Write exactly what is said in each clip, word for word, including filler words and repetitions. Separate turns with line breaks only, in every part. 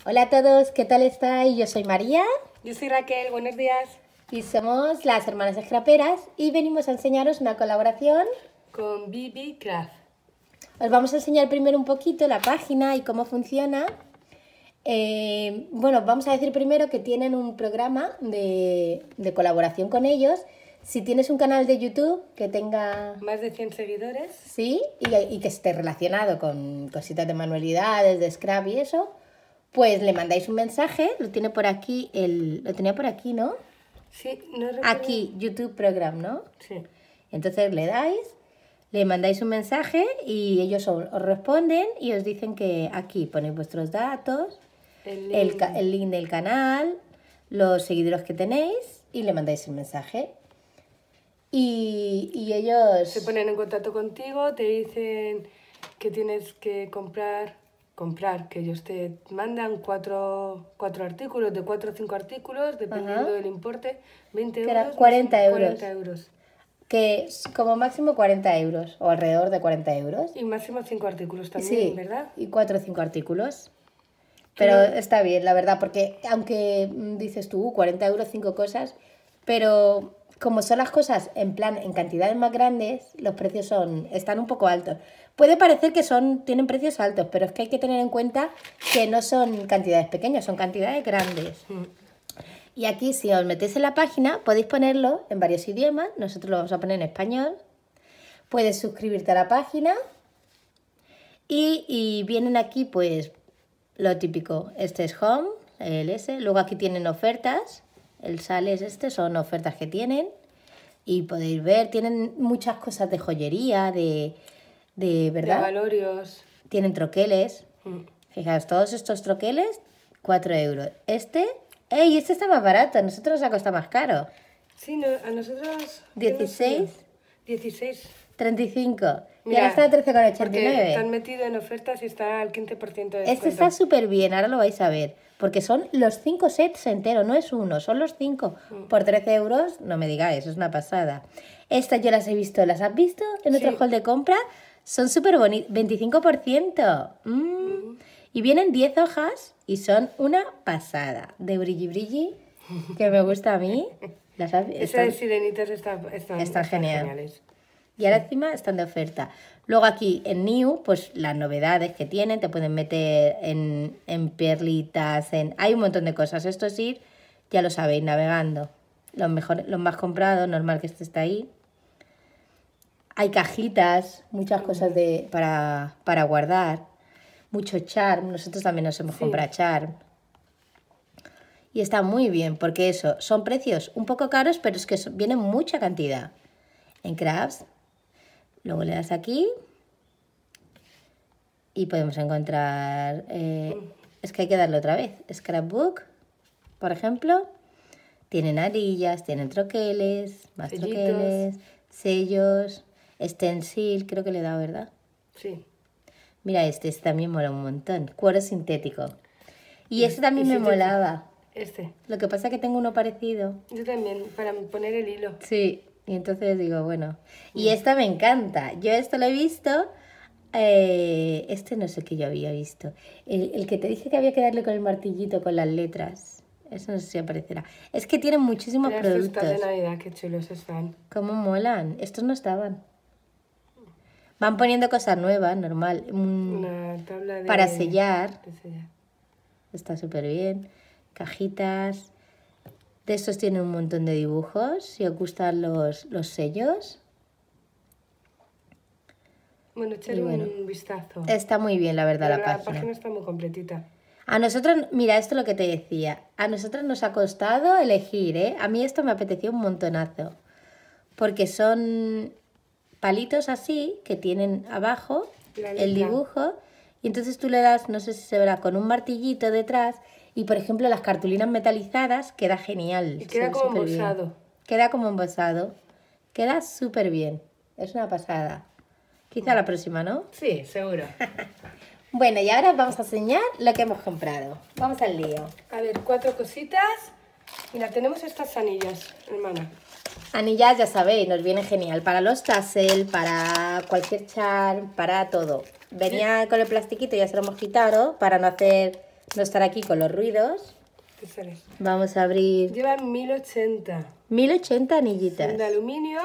Hola a todos, ¿qué tal estáis? Yo soy María.
Yo soy Raquel, buenos días.
Y somos las hermanas scraperas y venimos a enseñaros una colaboración
con B B Craft.
Os vamos a enseñar primero un poquito la página y cómo funciona. Eh, bueno, vamos a decir primero que tienen un programa de, de colaboración con ellos. Si tienes un canal de YouTube que tenga...
más de cien seguidores.
Sí, y, y que esté relacionado con cositas de manualidades, de scrap y eso, pues le mandáis un mensaje. Lo tiene por aquí, el, lo tenía por aquí, ¿no?
Sí, no recuerdo.
Aquí, YouTube Program, ¿no?
Sí.
Entonces le dais, le mandáis un mensaje y ellos os, os responden y os dicen que aquí ponéis vuestros datos,
El
el,
link.
ca- el link del canal, los seguidores que tenéis y le mandáis el mensaje. Y, y ellos...
Se ponen en contacto contigo, te dicen que tienes que comprar, comprar, que ellos te mandan cuatro, cuatro artículos, de cuatro o cinco artículos, dependiendo
Ajá.
del importe, veinte
Que era
euros.
cuarenta euros.
cuarenta euros.
que es como máximo cuarenta euros o alrededor de cuarenta euros.
Y máximo cinco artículos también,
Sí,
¿verdad?
y cuatro o cinco artículos. Pero
Claro.
está bien, la verdad, porque aunque mm, dices tú, cuarenta euros, cinco cosas, pero como son las cosas en plan, en cantidades más grandes, los precios son están un poco altos. Puede parecer que son tienen precios altos, pero es que hay que tener en cuenta que no son cantidades pequeñas, son cantidades grandes.
Mm.
Y aquí, si os metéis en la página, podéis ponerlo en varios idiomas. Nosotros lo vamos a poner en español. Puedes suscribirte a la página. Y, y vienen aquí, pues, lo típico. Este es Home, el S. Luego aquí tienen ofertas. El sale es este, son ofertas que tienen. Y podéis ver, tienen muchas cosas de joyería, de, de ¿verdad?
De valorios.
Tienen troqueles.
Mm.
Fijaos, todos estos troqueles, cuatro euros. Este, ¡ey! Este está más barato. A nosotros nos ha costado más caro.
Sí, no, a nosotros...
dieciséis,
dieciséis.
treinta y cinco. Y
Mira,
ahora está a trece con ochenta y
porque
nueve.
están metidos en ofertas y está al quince por ciento de
Este
descuento.
está súper bien, ahora lo vais a ver. Porque son los cinco sets enteros, no es uno, son los cinco. Por trece euros, no me digáis, es una pasada. Estas yo las he visto, ¿las has visto en otro
Sí.
hall de compra? Son súper bonitas, veinticinco por ciento. Mm. Y vienen diez hojas y son una pasada. De brilli brilli, que me gusta a mí. Las has-
Esas
están-
de sirenitas están, están,
Están genial.
geniales.
Y ahora encima están de oferta. Luego aquí en New, pues las novedades que tienen, te pueden meter en, en perlitas, en... hay un montón de cosas. Esto es ir, ya lo sabéis, navegando. Los, mejor, los más comprados, normal que este está ahí. Hay cajitas, muchas cosas de, para, para guardar. Mucho charm, nosotros también nos hemos
Sí.
comprado charm. Y está muy bien, porque eso, son precios un poco caros, pero es que son- vienen mucha cantidad. En Crafts, luego le das aquí y podemos encontrar... eh, es que hay que darle otra vez. Scrapbook, por ejemplo. Tienen arillas, tienen troqueles, más
Sellitos.
troqueles, sellos, stencil, creo que le he dado, ¿verdad?
Sí.
Mira este, este también mola un montón. Cuero sintético. Y este también
y
me
sintético.
molaba.
Este.
Lo que pasa es que tengo uno parecido.
Yo también, para poner el hilo.
Sí, y entonces digo, bueno. Y esta me encanta. Yo esto lo he visto. eh, este no sé qué yo había visto. El, el que te dije que había que darle con el martillito con las letras. Eso no sé si aparecerá. Es que tienen muchísimos
Las cestas
productos.
de Navidad, qué chulos están.
¿Cómo molan? Estos no estaban. Van poniendo cosas nuevas, normal. Mm,
Una tabla de...
para sellar.
de sellar.
Está súper bien. Cajitas. De estos tienen un montón de dibujos. Si os gustan los, los sellos.
Bueno, echarle
Y bueno.
un vistazo.
Está muy bien, la verdad,
Pero
la, página.
página está muy completita.
A nosotros, mira, esto es lo que te decía. A nosotros nos ha costado elegir, ¿eh? A mí esto me apeteció un montonazo. Porque son palitos así que tienen abajo
La
el
letra.
dibujo. Y entonces tú le das, no sé si se verá, con un martillito detrás. Y por ejemplo, las cartulinas metalizadas queda genial.
Y queda
se ve
como
superbién.
embosado.
Queda como embosado. Queda súper bien. Es una pasada. Quizá la próxima, ¿no?
Sí, seguro.
Bueno, y ahora vamos a enseñar lo que hemos comprado. Vamos al lío.
A ver, cuatro cositas. Mira, tenemos estas anillas, hermana.
Anillas, ya sabéis, nos viene genial. Para los tassel, para cualquier charm, para todo. Venía con el plastiquito, ya se lo hemos quitado, para no hacer no estar aquí con los ruidos.
Eso es.
Vamos a abrir
Lleva mil ochenta.
mil ochenta anillitas.
De aluminio.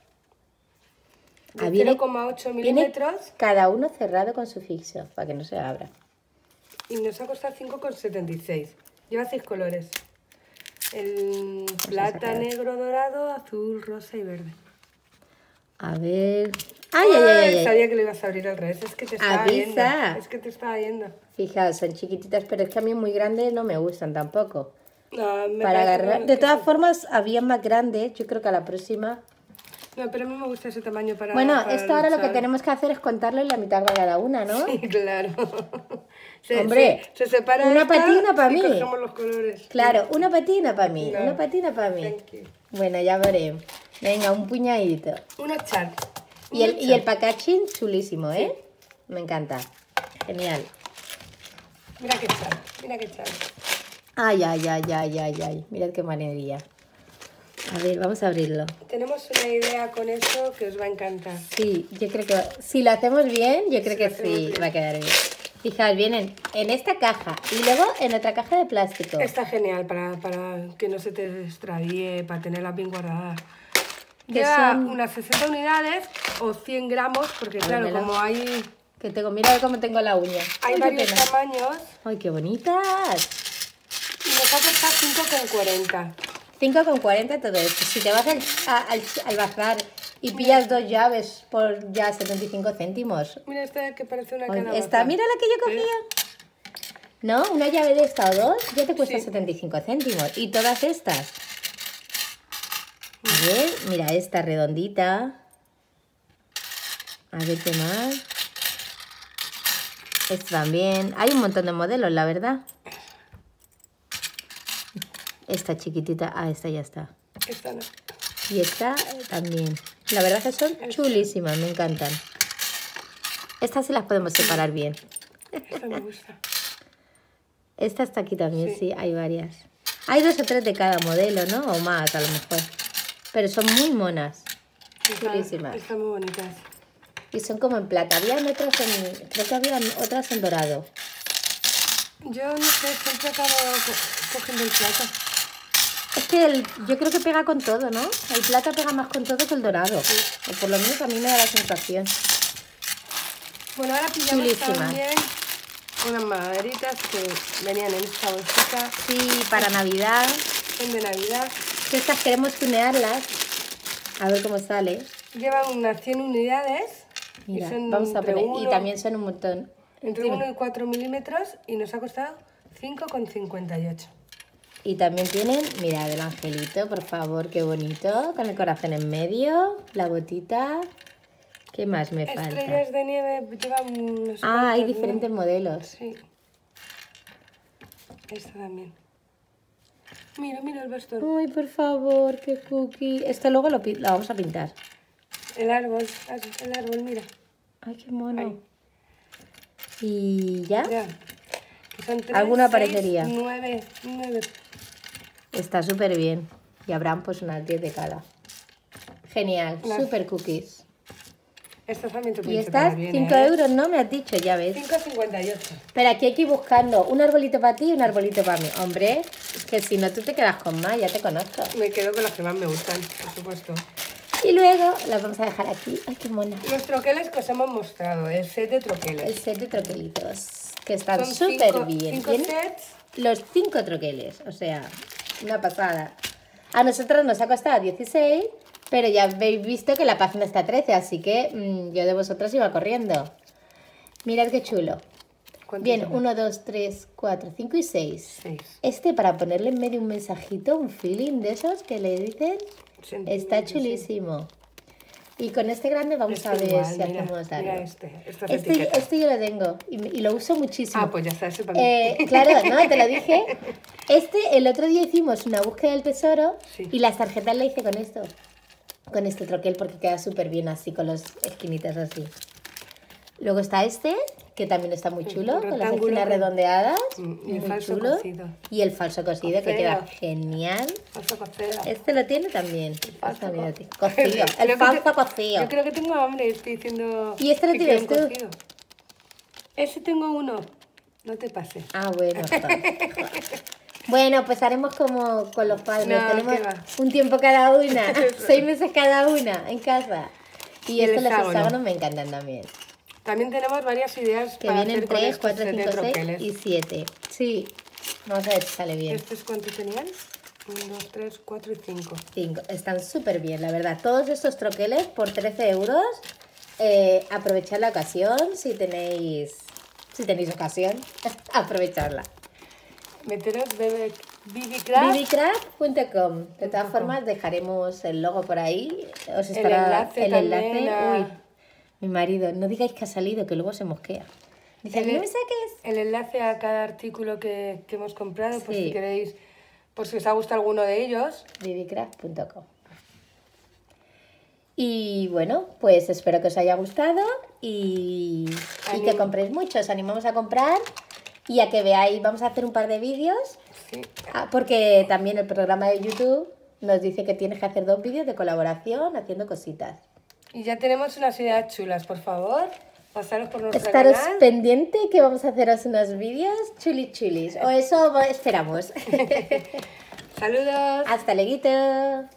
De
Ah, viene-
cero coma ocho
Viene
milímetros.
cada uno cerrado con su fixo, para que no se abra.
Y nos ha costado cinco con setenta y seis. Lleva seis colores. El
a
plata,
sacar.
negro, dorado, azul, rosa y verde.
A ver... ¡Ay, ay, ay! ay, ay!
Sabía que lo ibas a abrir al revés. Es que te estaba
Avisa.
viendo. Es que te estaba viendo.
Fijaos, son chiquititas, pero es que a mí muy grandes no me gustan tampoco.
No, me
Para
parece
agarrar...
que
De
sí.
todas formas, había más grandes. Yo creo que a la próxima...
No, pero a mí me gusta ese tamaño para.
Bueno,
para
esto ahora lo que
luchar.
tenemos que hacer es contarlo en la mitad de cada una, ¿no?
Sí, claro. Se,
Hombre,
se, se separa
una
esta
para ti y una para
y
mí.
cogemos los colores.
Claro, una patina para mí,
Claro.
una patina para mí.
Thank you.
Bueno, ya veremos. Venga, un puñadito.
Una char.
Y el, y el packaging chulísimo, ¿eh? Me encanta. Genial.
Mira qué char, mira qué char.
Ay, ay, ay, ay, ay, ay. Mirad qué manería. A ver, vamos a abrirlo.
Tenemos una idea con eso que os va a encantar.
Sí, yo creo que va- si lo hacemos bien, yo creo
Si
que
lo hacemos
sí,
bien.
va a quedar bien. Fijaos, vienen en esta caja y luego en otra caja de plástico.
Está genial para, para que no se te extravíe, para tenerlas bien guardadas.
Que
Lleva
son-
unas sesenta unidades o cien gramos, porque claro,
Dámelo.
como hay,
Que tengo, mira cómo tengo la uña.
hay
Uy, qué
varios
pena.
tamaños,
Ay, qué bonitas.
y nos ha costado cinco con cuarenta.
cinco con cuarenta todo esto. Si te vas al, a- al, al bazar y pillas dos llaves por ya setenta y cinco céntimos.
Mira esta que parece una
Ay,
calabaza.
esta, mira la que yo cogía. ¿No? Una llave de esta o dos ya te cuesta
Sí.
setenta y cinco céntimos. Y todas estas. A ver, mira esta redondita. A ver qué más. Esta también. Hay un montón de modelos, la verdad. Esta chiquitita. Ah, esta ya está.
Esta no.
Y esta eh, también. La verdad que son chulísimas, me encantan. Estas sí las podemos separar bien.
Esta me gusta.
Esta está aquí también, sí.
Sí.
hay varias. Hay dos o tres de cada modelo, ¿no? O más, a lo mejor. Pero son muy monas.
Esta-
Chulísimas.
Están muy bonitas.
Y son como en plata. Había otras en... Creo que había otras en dorado.
Yo no sé, siempre acabo co- cogiendo el plato.
Es que el- yo creo que pega con todo, ¿no? El plata pega más con todo que el dorado. O por lo menos a mí me da la sensación.
Bueno, ahora pillamos
Chulísimas.
también unas maderitas que venían en esta bolsita.
Sí, para Navidad.
Son de Navidad.
Que estas queremos tunearlas. A ver cómo sale.
Llevan unas cien unidades.
Mira,
y son
vamos a
entre
poner. Y
uno-
también son un montón.
Entre
Dime.
uno y cuatro milímetros y nos ha costado cinco con cincuenta y ocho.
Y también tienen, mirad el angelito, por favor, qué bonito, con el corazón en medio, la botita. ¿Qué más me falta?
Estrellas de nieve llevan no sé
Ah, hay
cuántas, ¿no?
diferentes modelos.
Sí. Esta también. Mira, mira el bastón.
Ay, por favor, qué cookie. Esto luego lo, pi- lo vamos a pintar.
El árbol, el árbol, mira.
Ay, qué mono.
Ay.
¿Y ya?
Ya. Que son tres,
¿Alguna
seis,
aparecería?
Nueve, nueve.
Está súper bien. Y habrán pues unas diez de cada. Genial,
Las-
súper cookies.
Estas también te
Y
pueden
estas,
separar bien,
cinco
¿eh?
euros, ¿no? Me has dicho, ya ves.
cinco cincuenta y ocho.
Pero aquí hay que ir buscando un arbolito para ti y un arbolito para mí. Hombre, que si no tú te quedas con más, ya te conozco.
Me quedo con las que más me gustan, por supuesto.
Y luego las vamos a dejar aquí. Ay, qué mona.
Los troqueles que os hemos mostrado, el set de troqueles.
El set de troquelitos, que están
Son
súper
cinco-
bien.
cinco
Tienen
sets.
los cinco troqueles, o sea, una pasada. A nosotros nos ha costado dieciséis, pero ya habéis visto que la página está a trece, así que mm, yo de vosotros iba corriendo. Mirad qué chulo.
¿Cuántos
Bien,
llevan?
uno, dos, tres, cuatro, cinco y seis.
Seis.
Este para ponerle en medio un mensajito, un feeling de esos que le dicen,
Sentimiento,
está
sí.
chulísimo. Y con este grande vamos
Este
a ver
igual,
si
mira,
hacemos algo.
mira este, estas
Este,
etiquetas.
este yo lo tengo y, me- y lo uso muchísimo.
Ah, pues ya está, ese para mí.
Eh, claro, no, te lo dije. Este, el otro día hicimos una búsqueda del tesoro
Sí.
y las tarjetas la hice con esto. Con este troquel porque queda súper bien así, con las esquinitas así. Luego está este, que también está muy chulo, con las
rectángulo
esquinas
con-
redondeadas.
Mm, y el
muy
falso
chulo.
cosido.
Y el falso cosido, que
Cocido.
queda genial.
Falso cocido.
Este lo tiene también.
falso
Esta, mira,
co-
cocido.
Creo
El
que
falso
te-
cocido.
Yo creo que tengo hambre, estoy diciendo.
¿Y este lo
que
tienes
quiero un
tú?
cocido. Ese tengo uno. no te pases.
Ah, bueno. Joder. Bueno, pues haremos como con los padres.
No,
Tenemos
¿qué va?
un tiempo cada una, seis meses cada una en casa. Y,
Y el
estos los
hexágono.
hexágonos me encantan también.
También tenemos varias ideas
Que
para
vienen
hacer con
tres,
estos
cuatro,
set de
cinco, seis
troqueles.
y siete. Sí, vamos a ver si sale bien.
¿Estos cuántos tenían? uno, dos, tres, cuatro y cinco.
Cinco. Están súper bien, la verdad. Todos estos troqueles por trece euros. Eh, aprovechad la ocasión si tenéis, si tenéis ocasión. Aprovecharla.
Meteros bebe, bbcraft.
bbcraft punto com. De todas
Punto com.
formas, dejaremos el logo por ahí. Os
El
estará
enlace
el
también
enlace.
a-
Uy, mi marido, no digáis que ha salido, que luego se mosquea. Dice,
El-
no me saques.
El enlace a cada artículo que, que hemos comprado, por
Sí.
si queréis, por si os ha gustado alguno de ellos.
bbcraft punto com. Y bueno, pues espero que os haya gustado y, y que
Anim-
compréis mucho. Os animamos a comprar y a que veáis, vamos a hacer un par de vídeos,
Sí.
ah, porque también el programa de YouTube nos dice que tienes que hacer dos vídeos de colaboración haciendo cositas.
Y ya tenemos unas ideas chulas, por favor. Pasaros por nuestro
Estaros
canal.
pendiente que vamos a haceros unos vídeos chuli chulis. O eso esperamos.
Saludos.
Hasta luego.